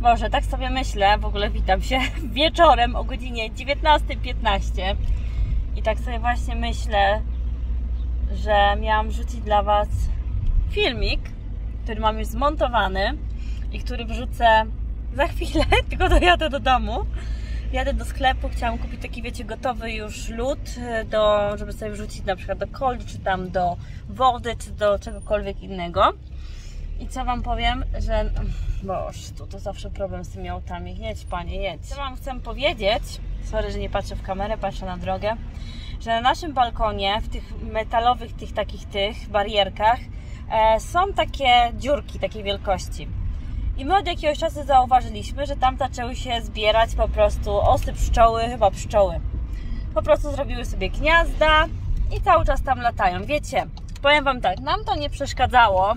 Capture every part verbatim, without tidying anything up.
Boże, tak sobie myślę, w ogóle witam się wieczorem o godzinie dziewiętnasta piętnaście i tak sobie właśnie myślę, że miałam wrzucić dla Was filmik, który mam już zmontowany i który wrzucę za chwilę, tylko dojadę do domu. Jadę do sklepu, chciałam kupić taki, wiecie, gotowy już lód, do, żeby sobie wrzucić na przykład do coli, czy tam do wody, czy do czegokolwiek innego. I co Wam powiem, że... Boż, tu to zawsze problem z tymi autami. Jedź Panie, jedź. Co Wam chcę powiedzieć, sorry, że nie patrzę w kamerę, patrzę na drogę, że na naszym balkonie, w tych metalowych, tych takich tych barierkach e, są takie dziurki takiej wielkości. I my od jakiegoś czasu zauważyliśmy, że tam zaczęły się zbierać po prostu osy pszczoły, chyba pszczoły. Po prostu zrobiły sobie gniazda i cały czas tam latają. Wiecie, powiem Wam tak, nam to nie przeszkadzało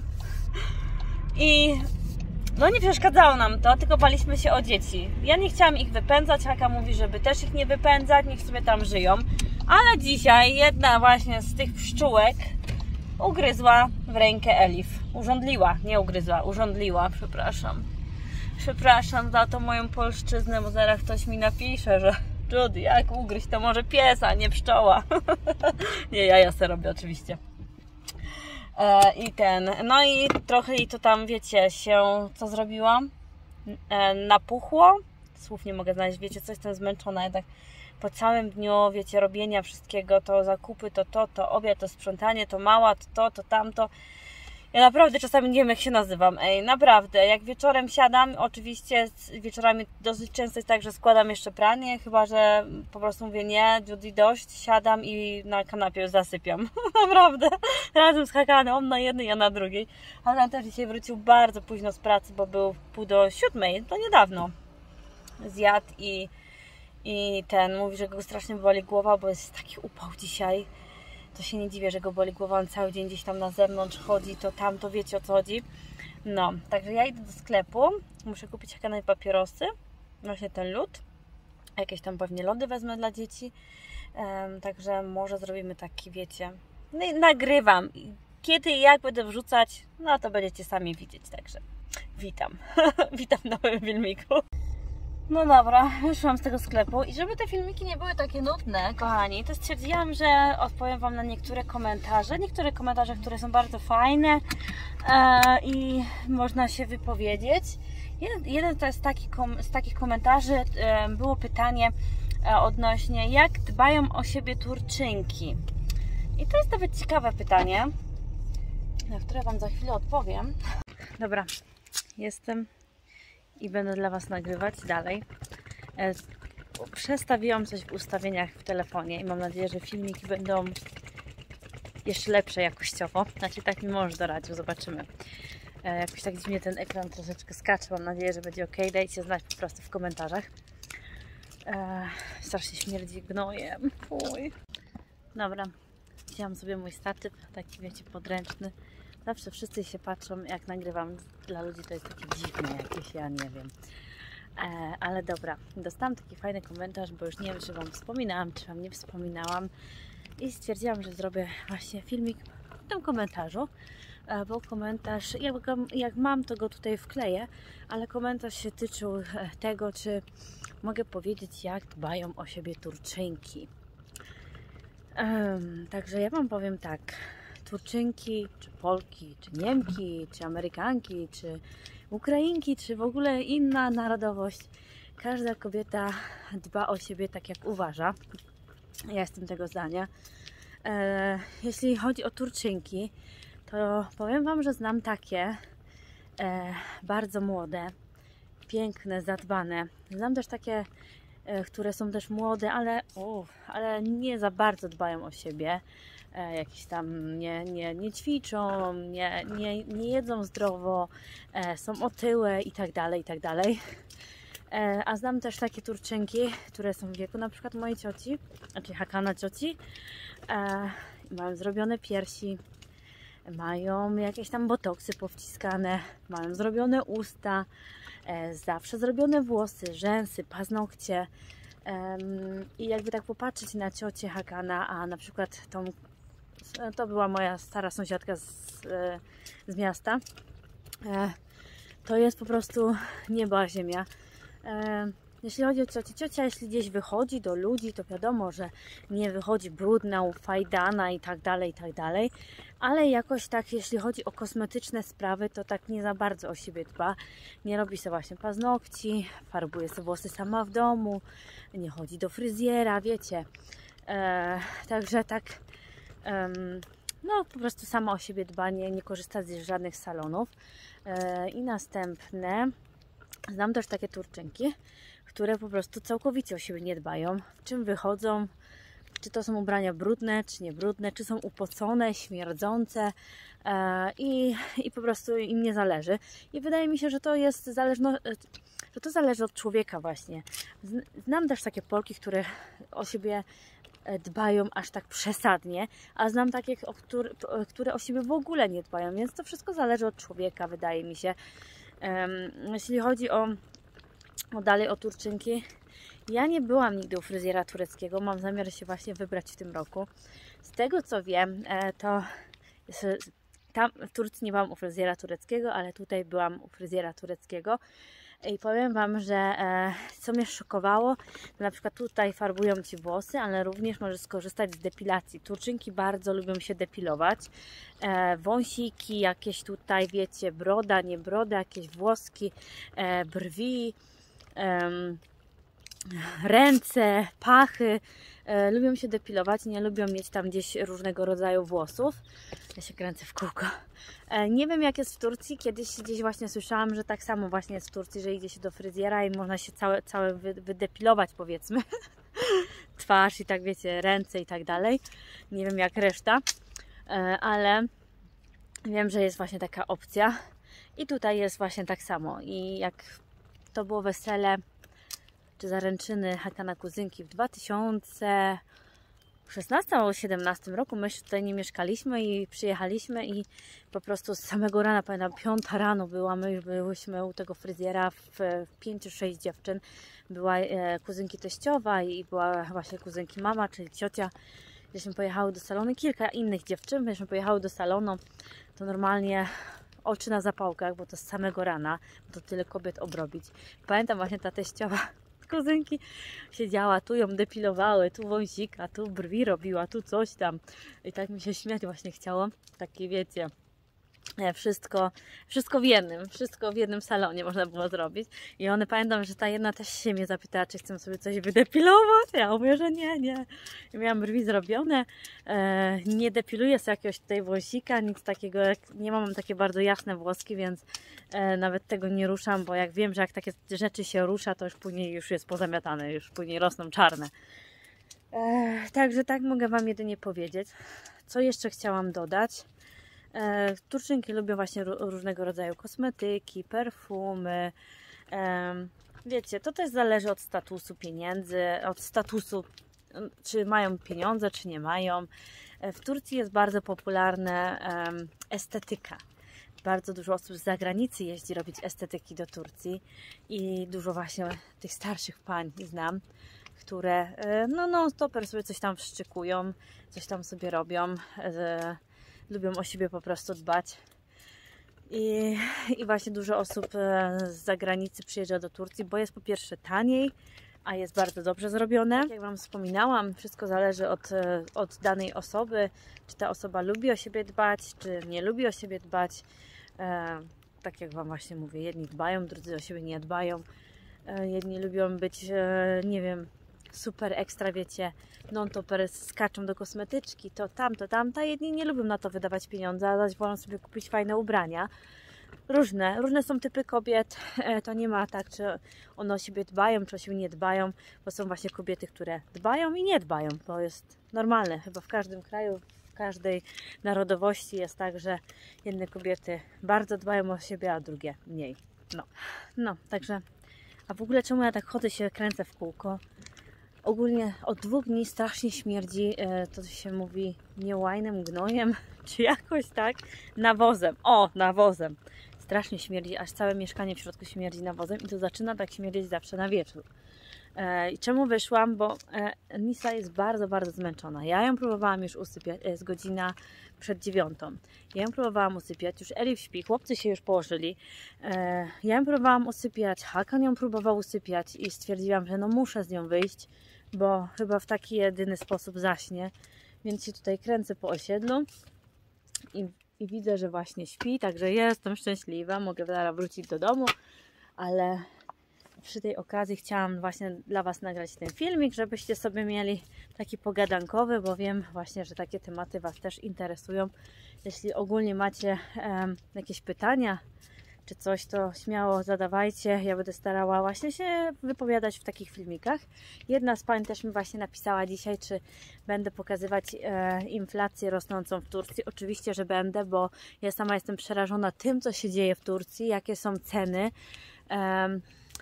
i no nie przeszkadzało nam to, tylko baliśmy się o dzieci. Ja nie chciałam ich wypędzać, Haka mówi, żeby też ich nie wypędzać, niech sobie tam żyją. Ale dzisiaj jedna właśnie z tych pszczółek ugryzła w rękę Elif. Urządliła, nie ugryzła, urządliła, przepraszam. Przepraszam za tą moją polszczyznę, bo zaraz ktoś mi napisze, że Judy, jak ugryźć, to może pies, a nie pszczoła. Nie, ja ja sobie robię oczywiście. E, I ten, no i trochę i to tam, wiecie, się, co zrobiłam? E, napuchło. Słów nie mogę znaleźć, wiecie, coś tam zmęczona, jednak po całym dniu, wiecie, robienia wszystkiego, to zakupy, to to, to obiad, to sprzątanie, to mała, to to, to tamto. Ja naprawdę czasami nie wiem, jak się nazywam, ej, naprawdę, jak wieczorem siadam, oczywiście wieczorami dosyć często jest tak, że składam jeszcze pranie, chyba że po prostu mówię nie, Judy, dość, siadam i na kanapie już zasypiam, naprawdę, razem z Hakanem, on na jednej, ja na drugiej. Hakan też dzisiaj wrócił bardzo późno z pracy, bo był pół do siódmej, to niedawno, zjadł i, i ten, mówi, że go strasznie boli głowa, bo jest taki upał dzisiaj. To się nie dziwię, że go boli głowa, on cały dzień gdzieś tam na zewnątrz chodzi, to tam, to wiecie o co chodzi. No, także ja idę do sklepu, muszę kupić Hakanowi papierosy, właśnie ten lód, jakieś tam pewnie lody wezmę dla dzieci, um, także może zrobimy taki, wiecie, no i nagrywam. Kiedy i jak będę wrzucać, no to będziecie sami widzieć, także witam, witam w nowym filmiku. No dobra, wyszłam z tego sklepu i żeby te filmiki nie były takie nudne, kochani, to stwierdziłam, że odpowiem Wam na niektóre komentarze. Niektóre komentarze, które są bardzo fajne e, i można się wypowiedzieć. Jeden, jeden to jest taki, kom, z takich komentarzy e, było pytanie e, odnośnie, jak dbają o siebie Turczynki. I to jest nawet ciekawe pytanie, na które Wam za chwilę odpowiem. Dobra, jestem i będę dla Was nagrywać dalej. E, przestawiłam coś w ustawieniach w telefonie i mam nadzieję, że filmiki będą jeszcze lepsze jakościowo. Znaczy tak mi mąż doradził, zobaczymy. E, jakoś tak dziwnie ten ekran troszeczkę skacze, mam nadzieję, że będzie ok. Dajcie znać po prostu w komentarzach. E, strasznie śmierdzi gnojem. Fuj. Dobra, wzięłam sobie mój statyw, taki wiecie, podręczny. Zawsze wszyscy się patrzą, jak nagrywam. Dla ludzi to jest takie dziwne jakieś, ja nie wiem. E, ale dobra, dostałam taki fajny komentarz, bo już nie wiem, czy Wam wspominałam, czy Wam nie wspominałam. I stwierdziłam, że zrobię właśnie filmik w tym komentarzu. E, bo komentarz, jak, jak mam, to go tutaj wkleję, ale komentarz się tyczył tego, czy mogę powiedzieć, jak dbają o siebie Turczynki. E, także ja Wam powiem tak. Turczynki, czy Polki, czy Niemki, czy Amerykanki, czy Ukrainki, czy w ogóle inna narodowość. Każda kobieta dba o siebie tak, jak uważa. Ja jestem tego zdania. E, jeśli chodzi o Turczynki, to powiem Wam, że znam takie e, bardzo młode, piękne, zadbane. Znam też takie, e, które są też młode, ale, uf, ale nie za bardzo dbają o siebie. E, jakieś tam nie, nie, nie ćwiczą, nie, nie, nie jedzą zdrowo, e, są otyłe i tak dalej, i tak dalej. E, a znam też takie Turczynki, które są w wieku na przykład mojej cioci, znaczy Hakana cioci, e, mają zrobione piersi, mają jakieś tam botoksy powciskane, mają zrobione usta, e, zawsze zrobione włosy, rzęsy, paznokcie. E, I jakby tak popatrzeć na ciocię Hakana, a na przykład tą, to była moja stara sąsiadka z, z miasta, e, to jest po prostu nieba a ziemia. E, jeśli chodzi o ciocię, ciocia jeśli gdzieś wychodzi do ludzi, to wiadomo, że nie wychodzi brudna, ufajdana i tak dalej, i tak dalej. Ale jakoś tak, jeśli chodzi o kosmetyczne sprawy, to tak nie za bardzo o siebie dba. Nie robi sobie właśnie paznokci, farbuje sobie włosy sama w domu, nie chodzi do fryzjera, wiecie. E, także tak, um, no po prostu sama o siebie dba, nie, nie korzysta z żadnych salonów. E, I następne, znam też takie Turczynki, które po prostu całkowicie o siebie nie dbają. W czym wychodzą, czy to są ubrania brudne, czy nie brudne, czy są upocone, śmierdzące e, i, i po prostu im nie zależy. I wydaje mi się, że to jest zależno, że to zależy od człowieka właśnie. Znam też takie Polki, które o siebie dbają aż tak przesadnie, a znam takie, które o siebie w ogóle nie dbają, więc to wszystko zależy od człowieka, wydaje mi się. Jeśli chodzi o, o dalej o Turczynki, ja nie byłam nigdy u fryzjera tureckiego, mam zamiar się właśnie wybrać w tym roku. Z tego co wiem, to tam w Turcji nie byłam u fryzjera tureckiego, ale tutaj byłam u fryzjera tureckiego. I powiem Wam, że e, co mnie szokowało, to na przykład tutaj farbują Ci włosy, ale również możesz skorzystać z depilacji. Turczynki bardzo lubią się depilować. E, wąsiki, jakieś tutaj, wiecie, broda, nie broda, jakieś włoski, e, brwi, e, ręce, pachy. E, lubią się depilować, nie lubią mieć tam gdzieś różnego rodzaju włosów. Ja się kręcę w kółko. E, nie wiem jak jest w Turcji, kiedyś gdzieś właśnie słyszałam, że tak samo właśnie jest w Turcji, że idzie się do fryzjera i można się całe, całe wy, wydepilować, powiedzmy. Twarz i tak wiecie, ręce i tak dalej. Nie wiem jak reszta, e, ale wiem, że jest właśnie taka opcja. I tutaj jest właśnie tak samo. I jak to było wesele czy zaręczyny Hakana kuzynki w dwa tysiące szesnastym albo siedemnastym roku, my tutaj nie mieszkaliśmy i przyjechaliśmy i po prostu z samego rana, pamiętam, piąta rano była, my już byłyśmy u tego fryzjera, w, w pięciu, sześć dziewczyn. Była e, kuzynki teściowa i była właśnie kuzynki mama, czyli ciocia. Gdzieśmy pojechały do salonu, kilka innych dziewczyn, gdzieśmy pojechały do salonu, to normalnie oczy na zapałkach, bo to z samego rana, to tyle kobiet obrobić. Pamiętam właśnie ta teściowa kuzynki siedziała, tu ją depilowały, tu wąsika, tu brwi robiła, tu coś tam. I tak mi się śmiać właśnie chciało. Takie wiecie, wszystko, wszystko w jednym, wszystko w jednym salonie można było zrobić. I one, pamiętam, że ta jedna też się mnie zapytała, czy chcę sobie coś wydepilować. Ja mówię, że nie, nie. I miałam brwi zrobione, e, nie depiluję sobie jakiegoś tutaj włosika, nic takiego, jak, nie mam, mam takie bardzo jasne włoski, więc e, nawet tego nie ruszam, bo jak wiem, że jak takie rzeczy się rusza, to już później już jest pozamiatane, już później rosną czarne. E, także tak mogę Wam jedynie powiedzieć. Co jeszcze chciałam dodać? E, Turczynki lubią właśnie różnego rodzaju kosmetyki, perfumy. E, wiecie, to też zależy od statusu pieniędzy, od statusu, czy mają pieniądze, czy nie mają. E, w Turcji jest bardzo popularna e, estetyka. Bardzo dużo osób z zagranicy jeździ robić estetyki do Turcji i dużo właśnie tych starszych pań znam, które e, no, no stoper sobie coś tam wszczykują, coś tam sobie robią. E, Lubią o siebie po prostu dbać. I, I właśnie dużo osób z zagranicy przyjeżdża do Turcji, bo jest po pierwsze taniej, a jest bardzo dobrze zrobione. Jak Wam wspominałam, wszystko zależy od, od danej osoby, czy ta osoba lubi o siebie dbać, czy nie lubi o siebie dbać. E, tak jak Wam właśnie mówię, jedni dbają, drudzy o siebie nie dbają. E, jedni lubią być, e, nie wiem, super ekstra, wiecie, non-topper, skaczą do kosmetyczki, to tam, to tamta. Jedni nie lubią na to wydawać pieniądze, a zaś wolą sobie kupić fajne ubrania. Różne, różne są typy kobiet, to nie ma tak, czy one o siebie dbają, czy o siebie nie dbają, bo są właśnie kobiety, które dbają i nie dbają, to jest normalne, chyba w każdym kraju, w każdej narodowości jest tak, że jedne kobiety bardzo dbają o siebie, a drugie mniej. No, no, także, a w ogóle czemu ja tak chodzę, się kręcę w kółko? Ogólnie od dwóch dni strasznie śmierdzi, to się mówi nie łajnem, gnojem, czy jakoś tak, nawozem. O, nawozem. Strasznie śmierdzi, aż całe mieszkanie w środku śmierdzi nawozem i to zaczyna tak śmierdzieć zawsze na wieczór. I czemu wyszłam? Bo Nisa jest bardzo, bardzo zmęczona. Ja ją próbowałam już usypiać, jest godzina przed dziewiątą. Ja ją próbowałam usypiać, już Elif śpi, chłopcy się już położyli. Ja ją próbowałam usypiać, Hakan ją próbował usypiać i stwierdziłam, że no muszę z nią wyjść, bo chyba w taki jedyny sposób zaśnie. Więc się tutaj kręcę po osiedlu i, i widzę, że właśnie śpi, także jestem szczęśliwa, mogę zaraz wrócić do domu, ale przy tej okazji chciałam właśnie dla Was nagrać ten filmik, żebyście sobie mieli taki pogadankowy, bo wiem właśnie, że takie tematy Was też interesują. Jeśli ogólnie macie um, jakieś pytania czy coś, to śmiało zadawajcie. Ja będę starała właśnie się wypowiadać w takich filmikach. Jedna z pań też mi właśnie napisała dzisiaj, czy będę pokazywać e, inflację rosnącą w Turcji. Oczywiście, że będę, bo ja sama jestem przerażona tym, co się dzieje w Turcji, jakie są ceny. Um,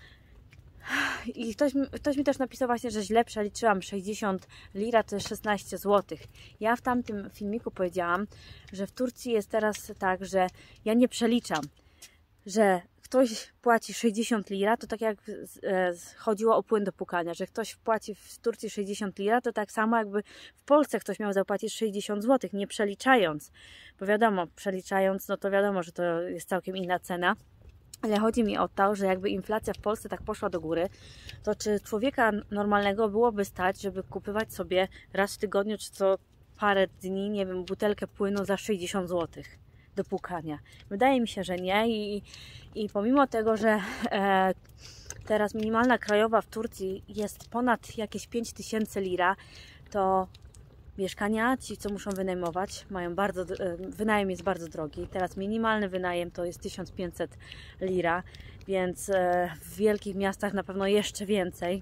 I ktoś, ktoś mi też napisał właśnie, że źle przeliczyłam, sześćdziesiąt lira to jest szesnaście złotych. Ja w tamtym filmiku powiedziałam, że w Turcji jest teraz tak, że ja nie przeliczam, że ktoś płaci sześćdziesiąt lira, to tak jak chodziło o płyn do płukania, że ktoś płaci w Turcji sześćdziesiąt lira, to tak samo jakby w Polsce ktoś miał zapłacić sześćdziesiąt złotych, nie przeliczając, bo wiadomo, przeliczając, no to wiadomo, że to jest całkiem inna cena. Ale chodzi mi o to, że jakby inflacja w Polsce tak poszła do góry, to czy człowieka normalnego byłoby stać, żeby kupować sobie raz w tygodniu, czy co parę dni, nie wiem, butelkę płynu za sześćdziesiąt złotych do płukania? Wydaje mi się, że nie. I, i pomimo tego, że e, teraz minimalna krajowa w Turcji jest ponad jakieś pięć tysięcy lira, to mieszkania, ci co muszą wynajmować, mają bardzo, wynajem jest bardzo drogi. Teraz minimalny wynajem to jest tysiąc pięćset lira, więc w wielkich miastach na pewno jeszcze więcej.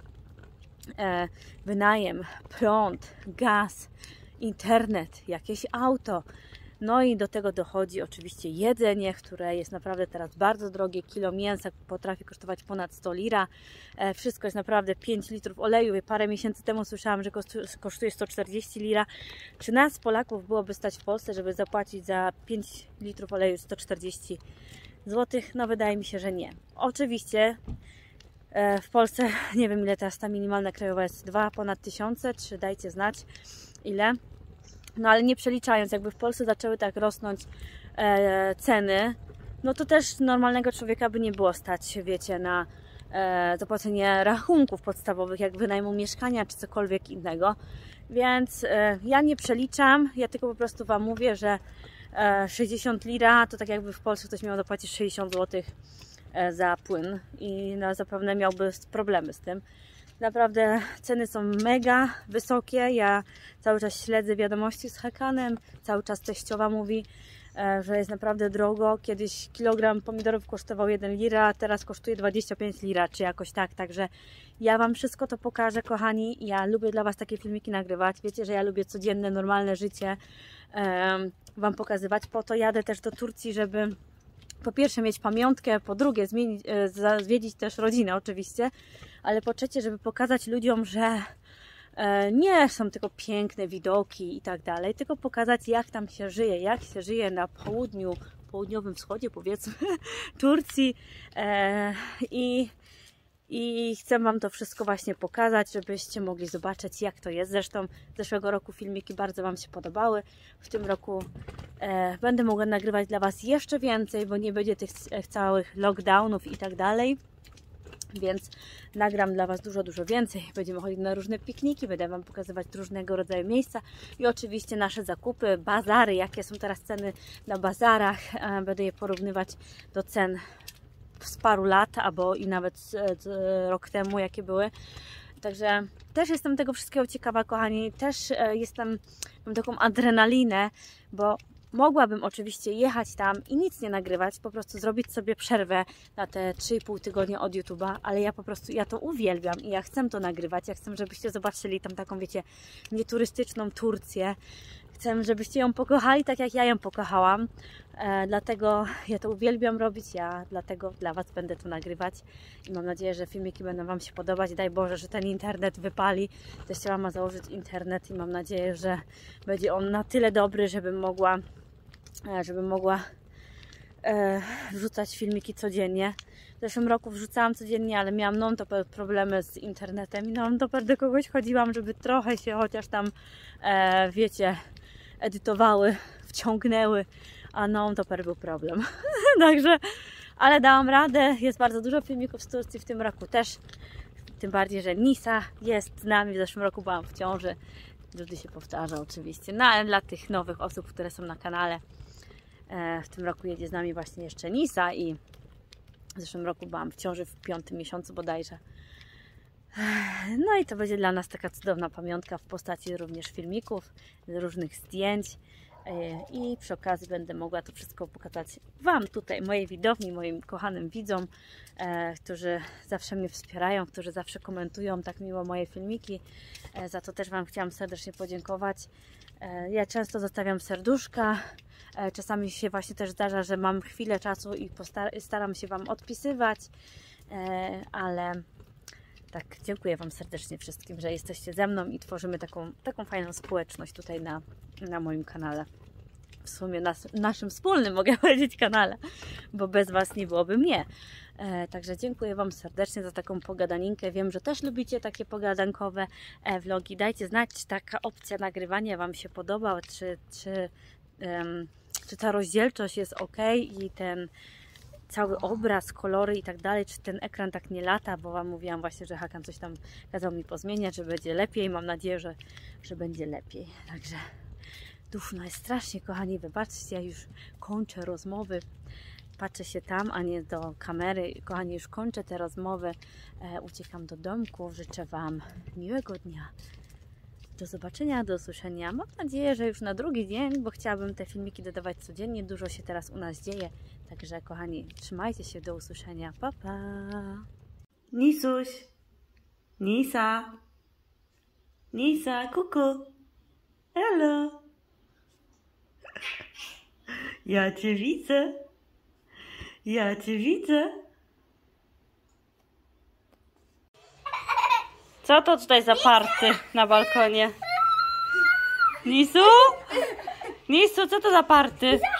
Wynajem, prąd, gaz, internet, jakieś auto. No i do tego dochodzi oczywiście jedzenie, które jest naprawdę teraz bardzo drogie. Kilo mięsa potrafi kosztować ponad sto lira. Wszystko jest naprawdę pięć litrów oleju. Parę miesięcy temu słyszałam, że kosztuje sto czterdzieści lira. Czy nas, Polaków, byłoby stać w Polsce, żeby zapłacić za pięć litrów oleju sto czterdzieści złotych? No wydaje mi się, że nie. Oczywiście w Polsce, nie wiem ile teraz ta minimalna krajowa jest, dwa ponad tysiące, czy dajcie znać ile. No ale nie przeliczając, jakby w Polsce zaczęły tak rosnąć e, ceny, no to też normalnego człowieka by nie było stać, wiecie, na e, zapłacenie rachunków podstawowych, jak wynajmu mieszkania czy cokolwiek innego. Więc e, ja nie przeliczam, ja tylko po prostu Wam mówię, że e, sześćdziesiąt lira to tak jakby w Polsce ktoś miał zapłacić sześćdziesiąt złotych e, za płyn i no, zapewne miałby problemy z tym. Naprawdę ceny są mega wysokie. Ja cały czas śledzę wiadomości z Hakanem. Cały czas teściowa mówi, że jest naprawdę drogo. Kiedyś kilogram pomidorów kosztował jeden lira, a teraz kosztuje dwadzieścia pięć lira, czy jakoś tak. Także ja Wam wszystko to pokażę, kochani. Ja lubię dla Was takie filmiki nagrywać. Wiecie, że ja lubię codzienne, normalne życie Wam pokazywać. Po to jadę też do Turcji, żeby po pierwsze mieć pamiątkę, po drugie zmienić, zwiedzić też rodzinę oczywiście, ale po trzecie, żeby pokazać ludziom, że nie są tylko piękne widoki i tak dalej, tylko pokazać, jak tam się żyje, jak się żyje na południu, południowym wschodzie, powiedzmy, Turcji i I chcę Wam to wszystko właśnie pokazać, żebyście mogli zobaczyć, jak to jest. Zresztą z zeszłego roku filmiki bardzo Wam się podobały. W tym roku e, będę mogła nagrywać dla Was jeszcze więcej, bo nie będzie tych całych lockdownów i tak dalej. Więc nagram dla Was dużo, dużo więcej. Będziemy chodzić na różne pikniki, będę Wam pokazywać różnego rodzaju miejsca i oczywiście nasze zakupy, bazary, jakie są teraz ceny na bazarach. E, będę je porównywać do cen z paru lat, albo i nawet z, z rok temu, jakie były. Także też jestem tego wszystkiego ciekawa, kochani. Też e, jestem, mam taką adrenalinę, bo mogłabym oczywiście jechać tam i nic nie nagrywać, po prostu zrobić sobie przerwę na te trzy i pół tygodnia od YouTube'a, ale ja po prostu, ja to uwielbiam i ja chcę to nagrywać. Ja chcę, żebyście zobaczyli tam taką, wiecie, nieturystyczną Turcję. Chcę, żebyście ją pokochali tak, jak ja ją pokochałam. E, dlatego ja to uwielbiam robić, ja dlatego dla Was będę to nagrywać i mam nadzieję, że filmiki będą Wam się podobać. Daj Boże, że ten internet wypali. Też chciałam ma założyć internet i mam nadzieję, że będzie on na tyle dobry, żebym mogła, e, żebym mogła e, wrzucać filmiki codziennie. zeszłym roku wrzucałam codziennie, ale miałam non-stop problemy z internetem i non-stop do kogoś chodziłam, żeby trochę się chociaż tam, e, wiecie, edytowały, wciągnęły, a non-stop był problem. Także, ale dałam radę, jest bardzo dużo filmików z Turcji w tym roku też, tym bardziej, że Nisa jest z nami, w zeszłym roku byłam w ciąży, dużo się powtarza oczywiście, no ale dla tych nowych osób, które są na kanale, e, w tym roku jedzie z nami właśnie jeszcze Nisa i w zeszłym roku byłam w ciąży w piątym miesiącu bodajże. No i to będzie dla nas taka cudowna pamiątka w postaci również filmików, różnych zdjęć i przy okazji będę mogła to wszystko pokazać Wam tutaj, mojej widowni, moim kochanym widzom, którzy zawsze mnie wspierają, którzy zawsze komentują tak miło moje filmiki. Za to też Wam chciałam serdecznie podziękować. Ja często zostawiam serduszka, czasami się właśnie też zdarza, że mam chwilę czasu i staram się Wam odpisywać, ale tak, dziękuję Wam serdecznie wszystkim, że jesteście ze mną i tworzymy taką, taką fajną społeczność tutaj na, na moim kanale. W sumie nas, naszym wspólnym, mogę powiedzieć, kanale, bo bez Was nie byłoby mnie. E, także dziękuję Wam serdecznie za taką pogadaninkę. Wiem, że też lubicie takie pogadankowe e, vlogi. Dajcie znać, czy taka opcja nagrywania Wam się podoba, czy, czy, um, czy ta rozdzielczość jest ok i ten cały obraz, kolory i tak dalej, czy ten ekran tak nie lata, bo Wam mówiłam właśnie, że Hakan coś tam kazał mi pozmieniać, że będzie lepiej. Mam nadzieję, że, że będzie lepiej. Także duszno jest strasznie, kochani, wybaczcie, ja już kończę rozmowy. Patrzę się tam, a nie do kamery. Kochani, już kończę te rozmowy. E, uciekam do domku. Życzę Wam miłego dnia. Do zobaczenia, do usłyszenia. Mam nadzieję, że już na drugi dzień, bo chciałabym te filmiki dodawać codziennie. Dużo się teraz u nas dzieje. Także, kochani, trzymajcie się, do usłyszenia. Pa, pa. Nisuś. Nisa. Nisa, kuku. Hello. Ja Cię widzę. Ja Cię widzę. Co to tutaj za party na balkonie? Nisu? Nisu, co to za party?